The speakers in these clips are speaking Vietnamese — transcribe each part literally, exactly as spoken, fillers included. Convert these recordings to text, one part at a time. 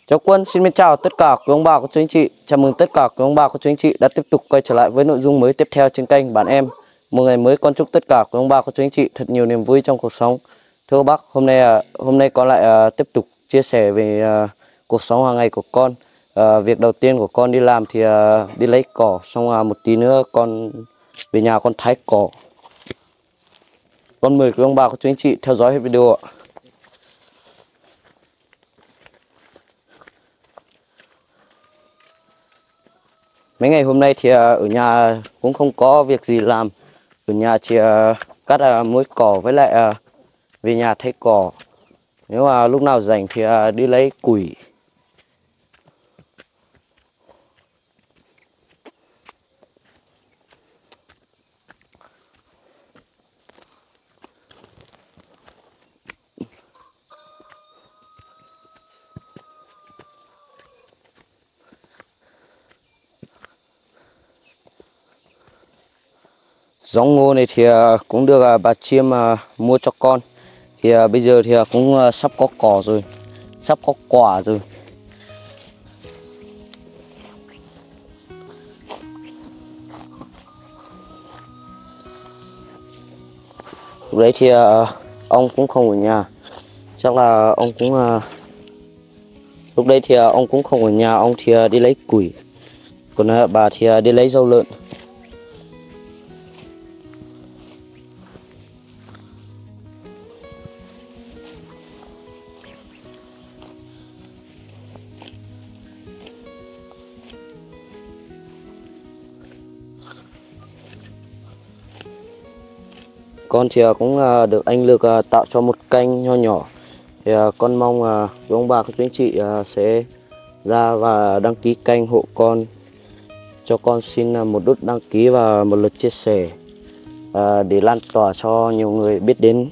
Cháu Quân xin mến chào tất cả quý ông bà, cô chú anh chị. Chào mừng tất cả quý ông bà, cô chú anh chị đã tiếp tục quay trở lại với nội dung mới tiếp theo trên kênh Bạn Em. Một ngày mới con chúc tất cả quý ông bà, cô chú anh chị thật nhiều niềm vui trong cuộc sống. Thưa các bác, hôm nay hôm nay con lại tiếp tục chia sẻ về cuộc sống hàng ngày của con. À, việc đầu tiên của con đi làm thì đi lấy cỏ, xong một tí nữa con về nhà con thái cỏ. Con mời quý ông bà, cô chú anh chị theo dõi hết video ạ. Mấy ngày hôm nay thì ở nhà cũng không có việc gì làm. Ở nhà chỉ cắt muối cỏ với lại về nhà thay cỏ. Nếu mà lúc nào rảnh thì đi lấy củi. Giống ngô này thì cũng được bà Chiêm mua cho con. Thì bây giờ thì cũng sắp có cỏ rồi, sắp có quả rồi. Lúc đấy thì ông cũng không ở nhà. Chắc là ông cũng lúc đấy thì ông cũng không ở nhà, ông thì đi lấy củi. Còn bà thì đi lấy rau lợn. Con thì cũng được anh Lực tạo cho một kênh nho nhỏ. Thì con mong với ông bà các anh chị sẽ ra và đăng ký kênh hộ con. Cho con xin một nút đăng ký và một lượt chia sẻ để lan tỏa cho nhiều người biết đến.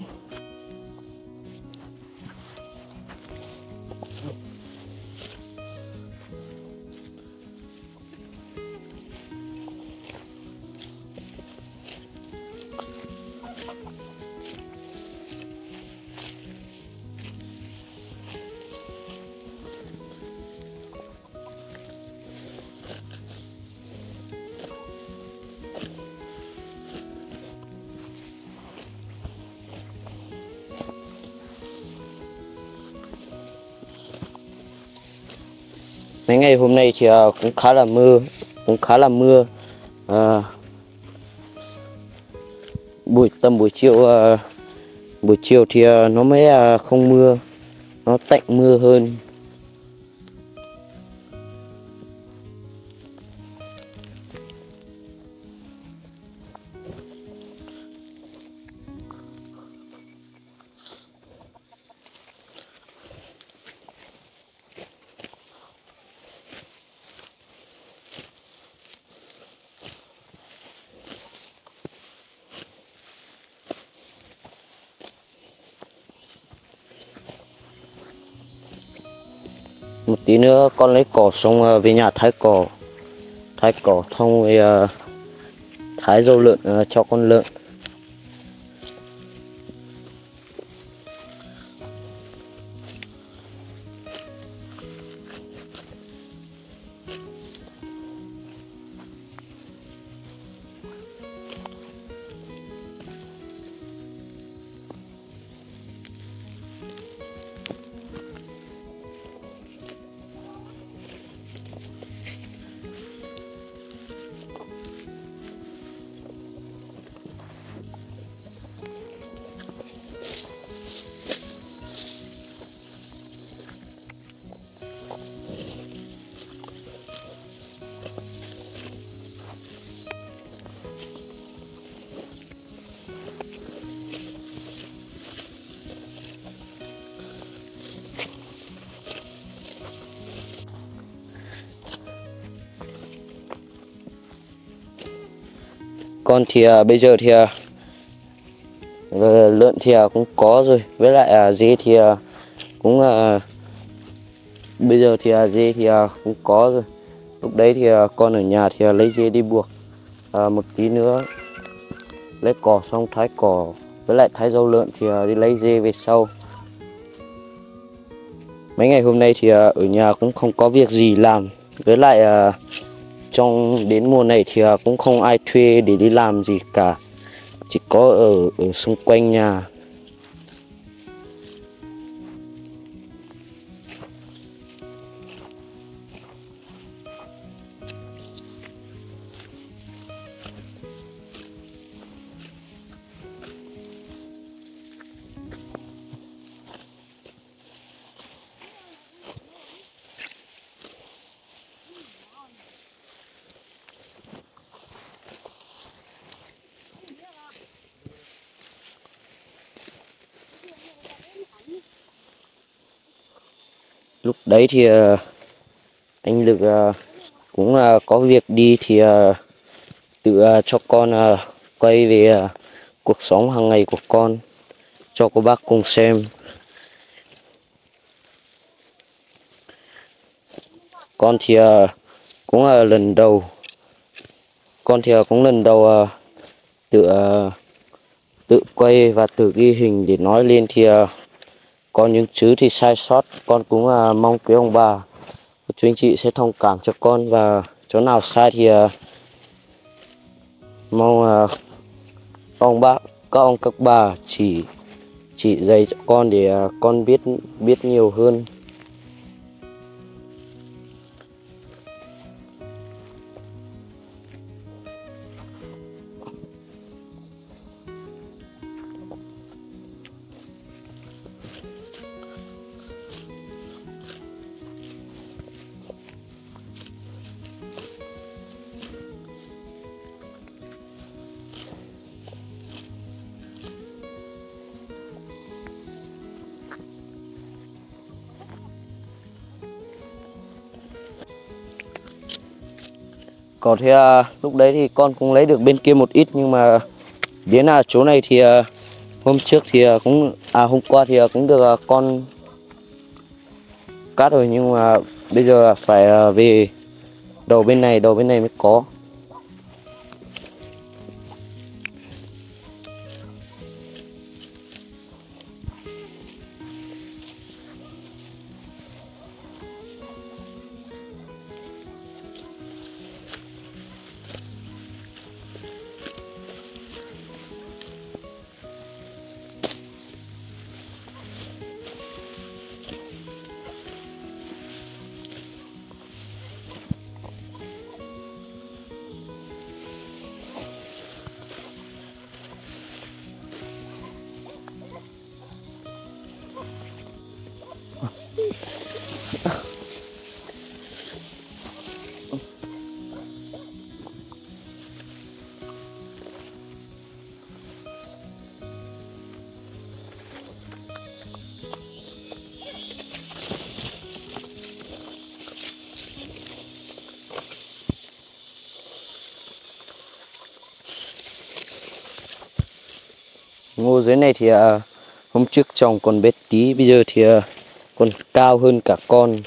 Mấy ngày hôm nay thì cũng khá là mưa, cũng khá là mưa. À, buổi tầm buổi chiều, buổi chiều thì nó mới không mưa, nó tạnh mưa hơn. Một tí nữa con lấy cỏ xong về nhà thái cỏ, thái cỏ xong rồi thái rau lợn cho con lợn. Con thì uh, bây giờ thì uh, lợn thì uh, cũng có rồi, với lại uh, dê thì uh, cũng uh, bây giờ thì uh, dê thì uh, cũng có rồi. Lúc đấy thì uh, con ở nhà thì uh, lấy dê đi buộc. Uh, một tí nữa lấy cỏ xong thái cỏ với lại thái rau lợn thì uh, đi lấy dê về sau. Mấy ngày hôm nay thì à, ở nhà cũng không có việc gì làm. Với lại à, trong đến mùa này thì à, cũng không ai thuê để đi làm gì cả. Chỉ có ở, ở xung quanh nhà. Lúc đấy thì à, anh Lực à, cũng à, có việc đi thì à, tự à, cho con à, quay về à, cuộc sống hàng ngày của con cho cô bác cùng xem. Con thì à, cũng là lần đầu con thì à, cũng lần đầu à, tự à, tự quay và tự ghi hình để nói lên thì à, có những chữ thì sai sót. Con cũng à, mong quý ông bà chú anh chị sẽ thông cảm cho con, và chỗ nào sai thì à, mong à, các ông bác các ông các bà chỉ chỉ dạy cho con để à, con biết biết nhiều hơn. Còn thì à, lúc đấy thì con cũng lấy được bên kia một ít, nhưng mà đến là chỗ này thì à, hôm trước thì à, cũng à hôm qua thì à, cũng được à, con cắt rồi, nhưng mà bây giờ là phải à, về đầu bên này đầu bên này mới có. Ngô dưới này thì à, hôm trước trồng còn bé tí, bây giờ thì à, còn cao hơn cả con.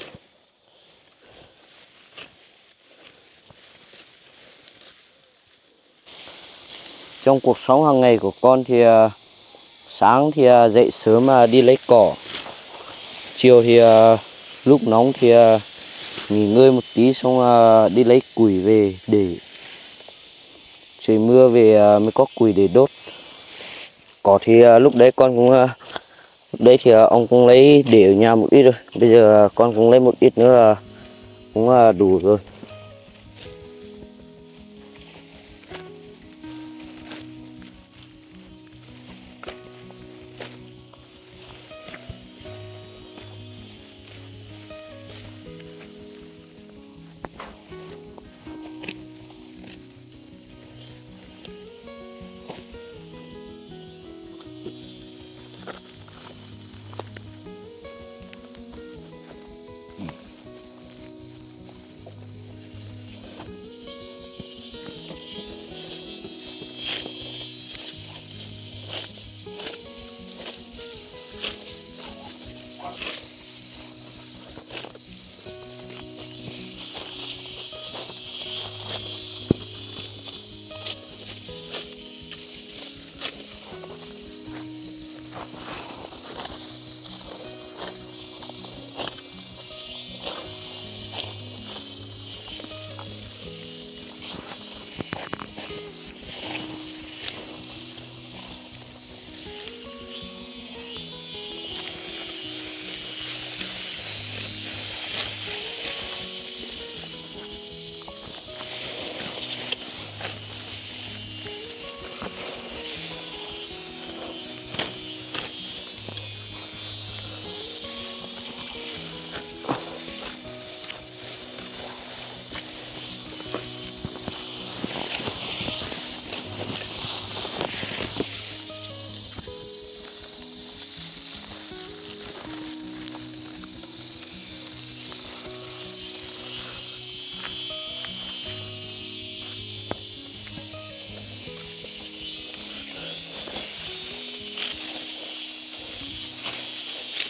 Trong cuộc sống hàng ngày của con thì à, sáng thì à, dậy sớm mà đi lấy cỏ, chiều thì à, lúc nóng thì à, nghỉ ngơi một tí xong à, đi lấy củi về để trời mưa về à, mới có củi để đốt. Cỏ thì à, lúc đấy con cũng à, lúc đấy thì à, ông cũng lấy để ở nhà một ít rồi, bây giờ à, con cũng lấy một ít nữa là cũng à, đủ rồi.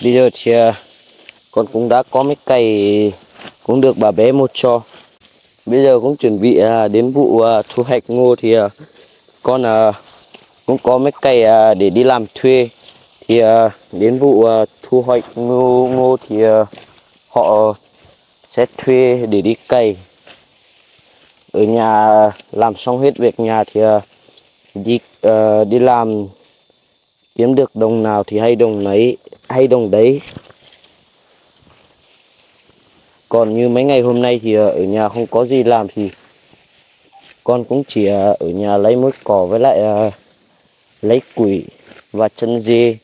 Bây giờ thì à, con cũng đã có mấy cây cũng được bà bé mua cho. Bây giờ cũng chuẩn bị à, đến vụ à, thu hoạch ngô thì à, con à, cũng có mấy cây à, để đi làm thuê. Thì à, đến vụ à, thu hoạch ngô ngô thì à, họ sẽ thuê để đi cày. Ở nhà làm xong hết việc nhà thì à, đi à, đi làm, kiếm được đồng nào thì hay đồng ấy hay đồng đấy. Còn như mấy ngày hôm nay thì ở nhà không có gì làm thì con cũng chỉ ở nhà lấy mối cỏ với lại lấy củi và chân dê.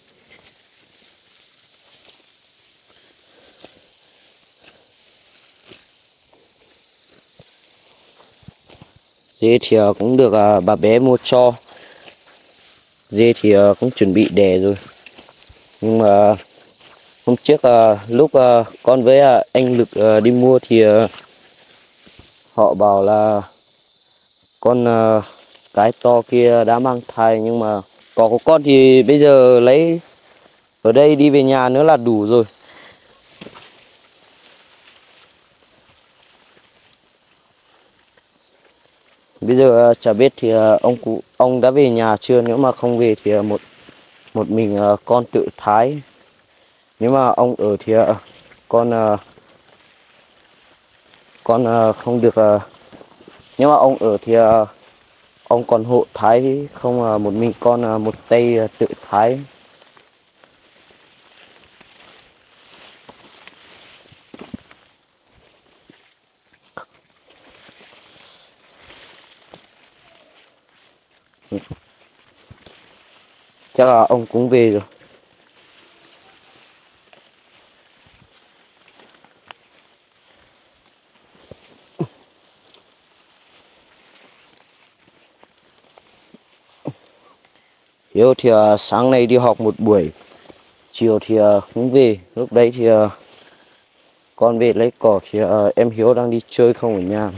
Dê thì cũng được bà bé mua cho. Dê thì cũng chuẩn bị đẻ rồi. Nhưng mà hôm trước lúc con với anh Lực đi mua thì họ bảo là con cái to kia đã mang thai, nhưng mà cỏ của con thì bây giờ lấy ở đây đi về nhà nữa là đủ rồi. Bây giờ chả biết thì ông cụ ông đã về nhà chưa, nếu mà không về thì một một mình con tự thái. Nếu mà ông ở thì con con không được, nếu mà ông ở thì ông còn hộ thái, không một mình con một tay tự thái. Chắc là ông cũng về rồi. Hiếu thì uh, sáng nay đi học một buổi, chiều thì uh, cũng về. Lúc đấy thì uh, con về lấy cỏ thì uh, em Hiếu đang đi chơi không ở nhà.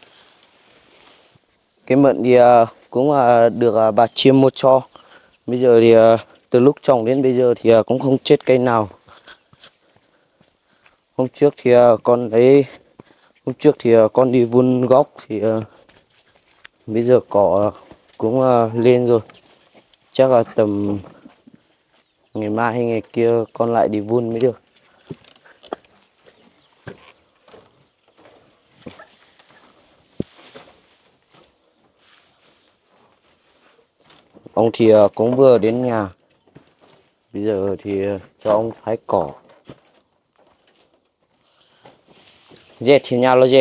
Cái mận thì uh, cũng uh, được uh, bà Chiêm mua cho. Bây giờ thì uh, từ lúc trồng đến bây giờ thì uh, cũng không chết cây nào. Hôm trước thì uh, con lấy hôm trước thì uh, con đi vun gốc thì uh, bây giờ cỏ uh, cũng uh, lên rồi. Chắc là tầm ngày mai hay ngày kia con lại đi vun mới được. Ông thì uh, cũng vừa đến nhà. Bây giờ thì uh, cho ông hái cỏ. Dê thì nhà lo dê.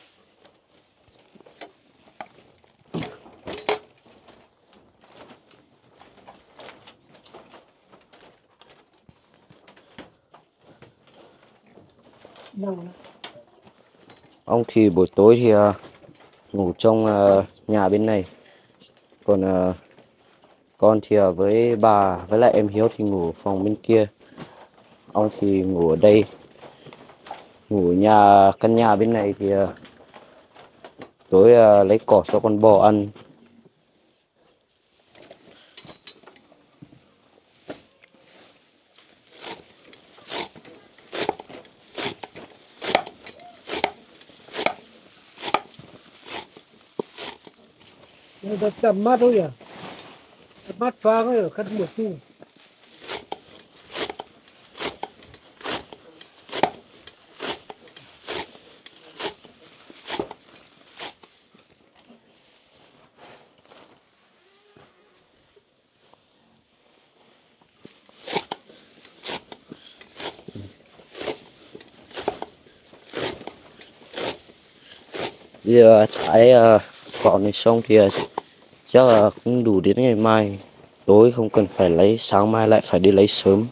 Ông thì buổi tối thì uh, ngủ trong uh, nhà bên này. Còn uh, con thì uh, với bà với lại em Hiếu thì ngủ phòng bên kia. Ông thì ngủ ở đây. Ngủ nhà căn nhà bên này thì uh, tối uh, lấy cỏ cho con bò ăn. Nó tầm mắt thôi à? Mắt phá cái ở khăn một tu. Bây giờ thái uh, cỏ này xong thì uh, chắc là cũng đủ đến ngày mai. Tối không cần phải lấy, sáng mai lại phải đi lấy sớm.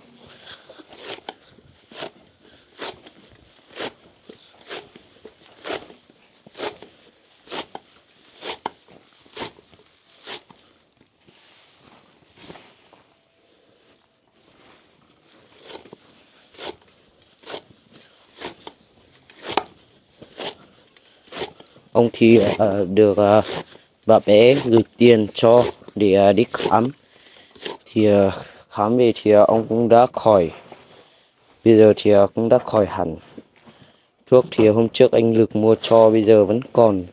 Ông thì uh, được uh, bà bé gửi tiền cho để uh, đi khám. Thì uh, khám về thì uh, ông cũng đã khỏi. Bây giờ thì à, cũng đã khỏi hẳn. Thuốc thì hôm trước anh Lực mua cho bây giờ vẫn còn.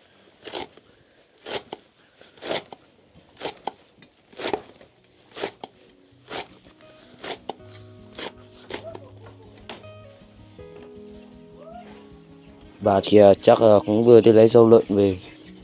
Bà thì à, chắc là cũng vừa đi lấy rau lợn về.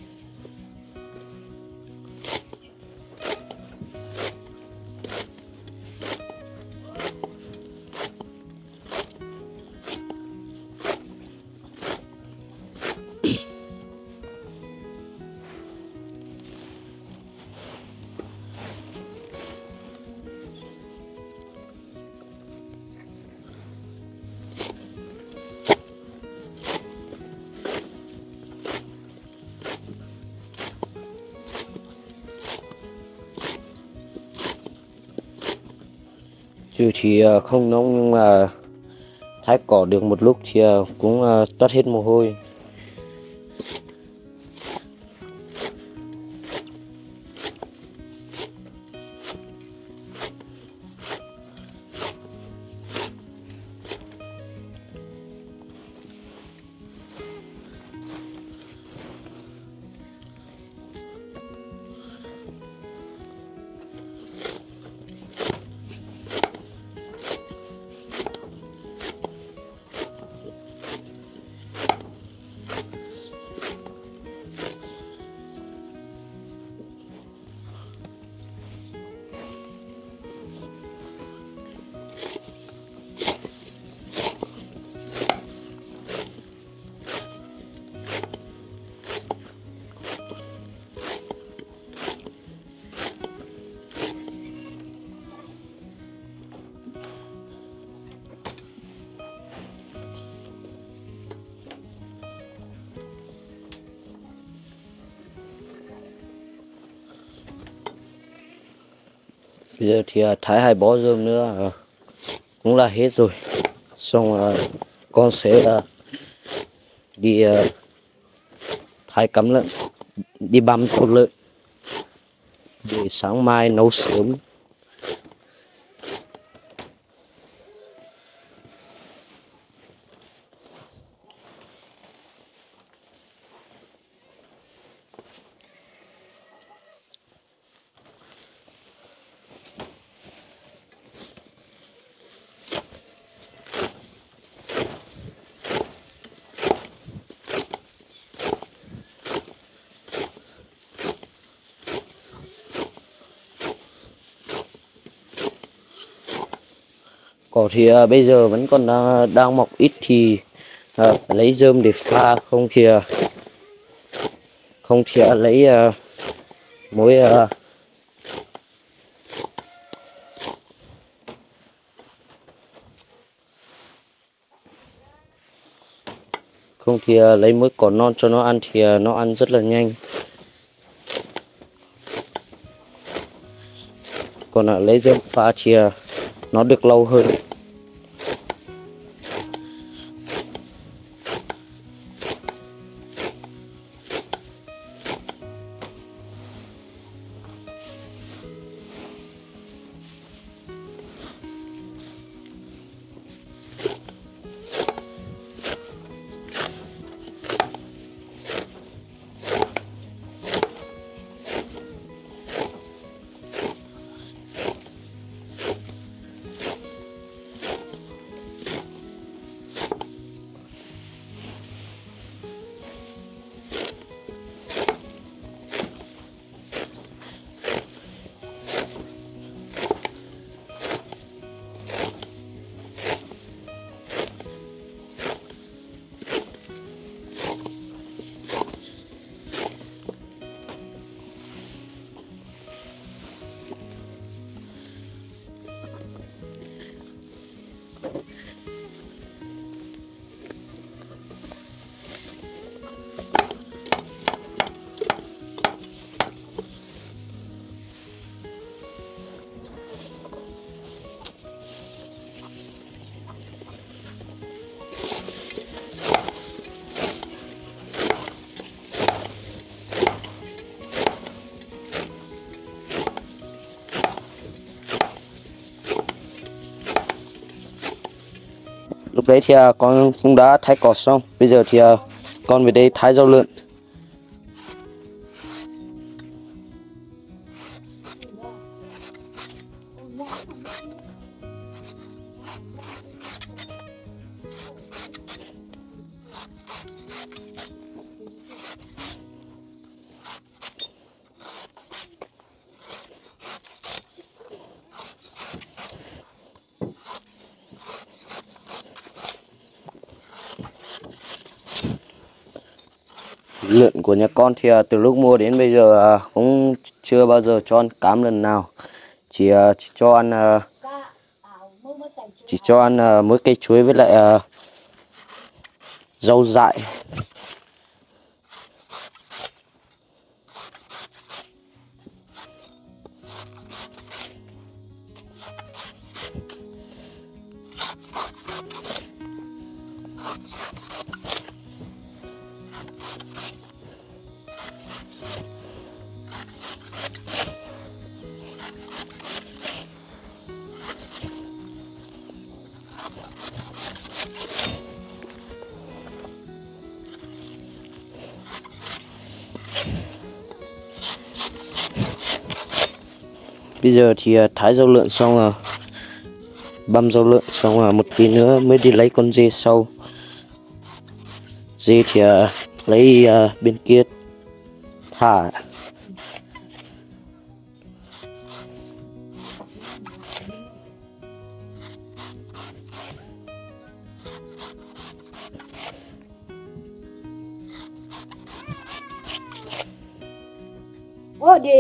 Chứ thì à, không nóng nhưng mà thái cỏ được một lúc thì à, cũng à, toát hết mồ hôi. Bây giờ thì à, thái hai bó rơm nữa à, cũng là hết rồi. Xong à, con sẽ à, đi à, thái cắm lợn, đi băm cột lợn để sáng mai nấu sớm. Cỏ thì à, bây giờ vẫn còn đang, đang mọc ít thì à, phải lấy rơm để pha, không thì à, không thì à, lấy à, muối à, không thì à, lấy muối cỏ non cho nó ăn thì à, nó ăn rất là nhanh. Còn à, lấy rơm pha thì à, nó được lâu hơn. lúc đấy thì à, con cũng đã thái cỏ xong. Bây giờ thì à, con về đây thái rau lợn. Lợn của nhà con thì à, từ lúc mua đến bây giờ à, cũng chưa bao giờ cho ăn cám lần nào. Chỉ, à, chỉ cho ăn à, chỉ cho ăn à, mỗi cây chuối với lại à, rau dại. Bây giờ thì à, thái rau lợn xong rồi, băm rau lợn xong rồi một tí nữa mới đi lấy con dê sau. Dê thì à, lấy à, bên kia thả. Ô đi.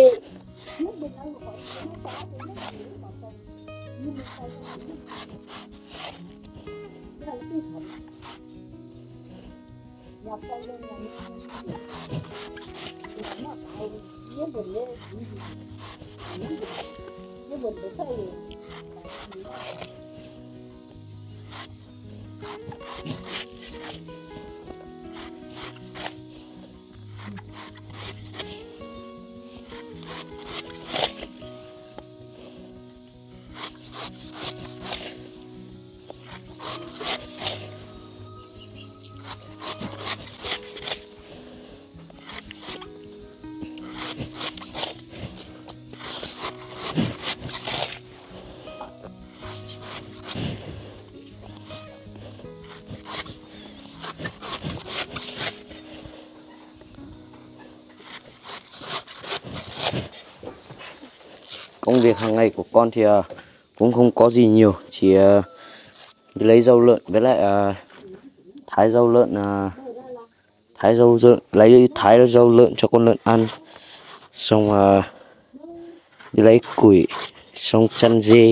Công việc hàng ngày của con thì à, cũng không có gì nhiều, chỉ à, đi lấy rau lợn với lại à, thái rau lợn, à, thái rau lợn, lấy thái rau lợn cho con lợn ăn, xong à, đi lấy củi, xong chăn dê.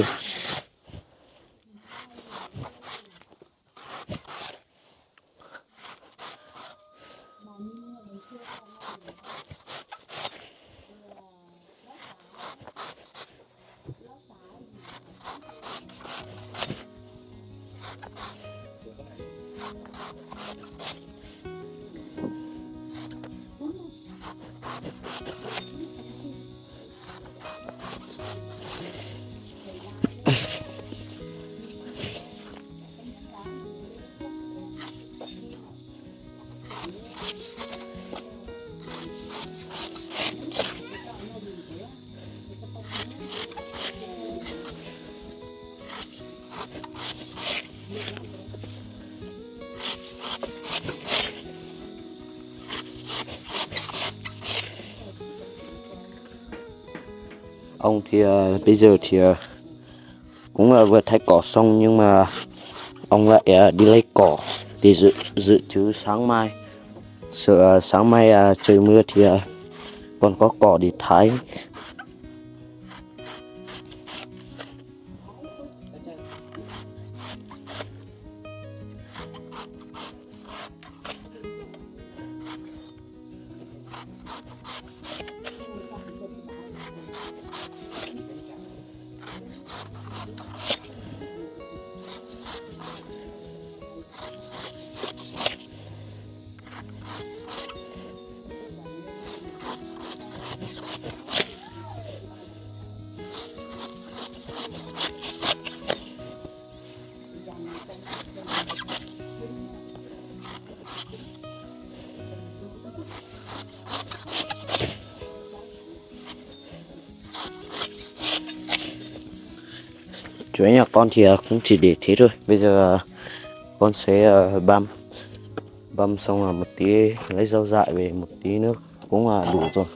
Ông thì uh, bây giờ thì uh, cũng uh, vừa thái cỏ xong, nhưng mà ông lại uh, đi lấy cỏ để dự dự trữ sáng mai, sợ uh, sáng mai uh, trời mưa thì uh, còn có cỏ để thái. Chuối nhà con thì cũng chỉ để thế thôi. Bây giờ con sẽ băm băm xong là một tí lấy rau dại về một tí nước cũng là đủ rồi.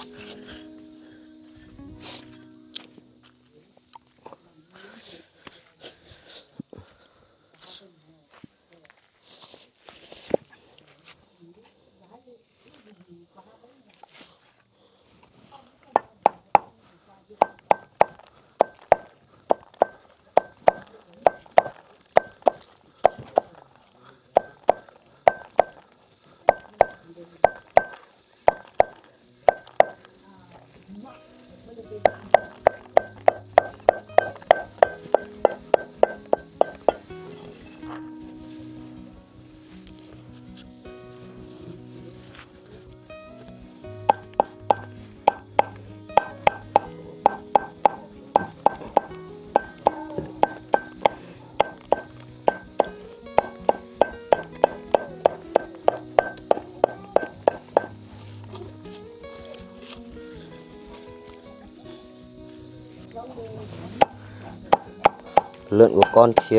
Lợn của con thì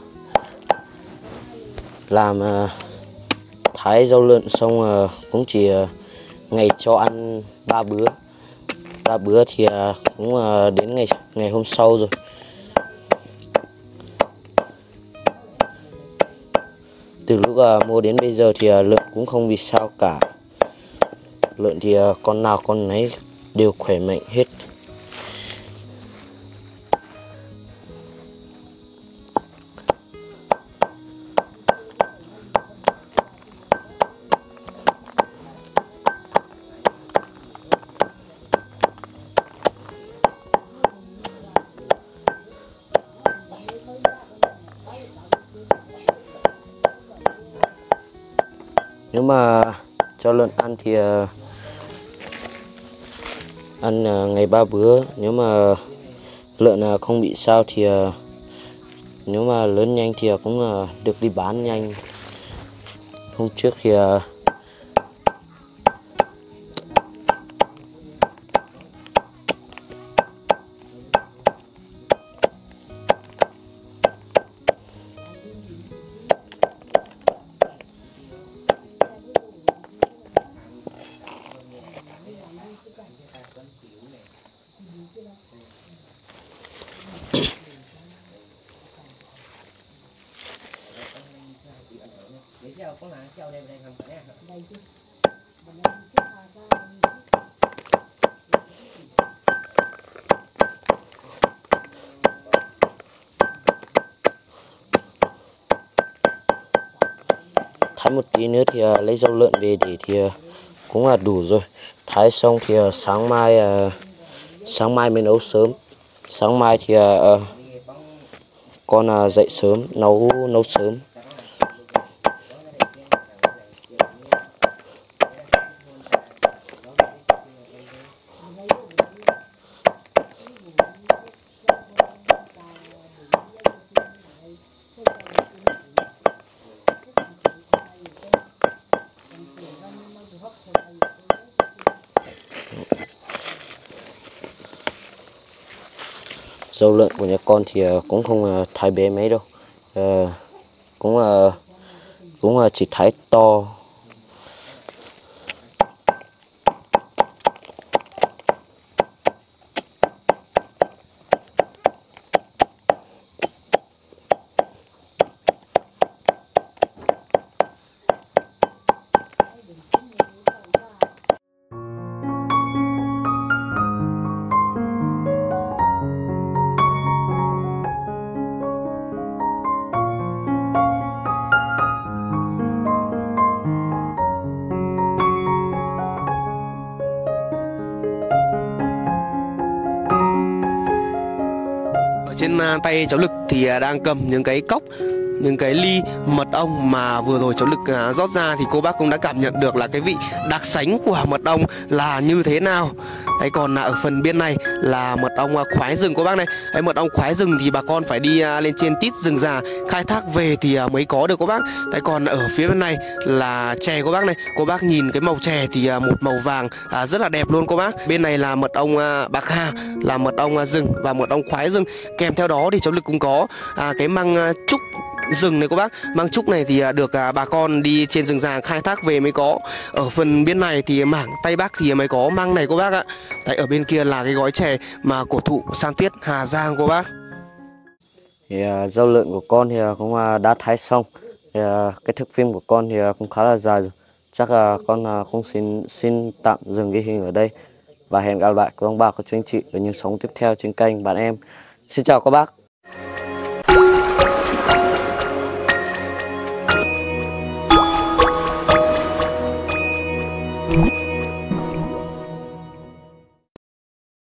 làm thái rau lợn xong cũng chỉ ngày cho ăn ba bữa ba bữa thì cũng đến ngày ngày hôm sau rồi. Từ lúc mua đến bây giờ thì lợn cũng không bị sao cả. Lợn thì con nào con nấy đều khỏe mạnh hết. Nếu mà cho lợn ăn thì uh, ăn uh, ngày ba bữa. Nếu mà lợn uh, không bị sao thì uh, nếu mà lớn nhanh thì uh, cũng uh, được đi bán nhanh. Hôm trước thì uh, thái một tí nữa thì uh, lấy rau lợn về để thì uh, cũng là đủ rồi. Thái xong thì uh, sáng mai uh, sáng mai mới nấu sớm. Sáng mai thì uh, con uh, dậy sớm nấu nấu sớm. Rau lợn của nhà con thì cũng không thái bé mấy đâu, à, cũng cũng chỉ thái to. Trên tay cháu Lực thì đang cầm những cái cốc, những cái ly mật ong mà vừa rồi cháu Lực rót ra, thì cô bác cũng đã cảm nhận được là cái vị đặc sánh của mật ong là như thế nào. Đấy, còn là ở phần bên này là mật ong khoái rừng cô bác này. Đấy, mật ong khoái rừng thì bà con phải đi lên trên tít rừng già khai thác về thì mới có được cô bác. Đấy, còn ở phía bên này là chè cô bác này. Cô bác nhìn cái màu chè thì một màu vàng à, rất là đẹp luôn cô bác. Bên này là mật ong bạc hà, là mật ong rừng và mật ong khoái rừng. Kèm theo đó thì cháu Lực cũng có à, cái măng trúc rừng này cô bác. Măng trúc này thì được à, bà con đi trên rừng già khai thác về mới có. Ở phần bên này thì mảng Tây Bắc thì mới có măng này cô bác ạ. Đấy, ở bên kia là cái gói chè mà cổ thụ San Tuyết Hà Giang cô bác. Thì uh, rau lợn của con thì cũng uh, đã thái xong. Thì, uh, cái thước phim của con thì uh, cũng khá là dài rồi. Chắc là uh, con uh, không xin xin tạm dừng ghi hình ở đây và hẹn gặp lại các ông bà, các chú anh chị ở những sóng tiếp theo trên kênh bạn em. Xin chào các bác.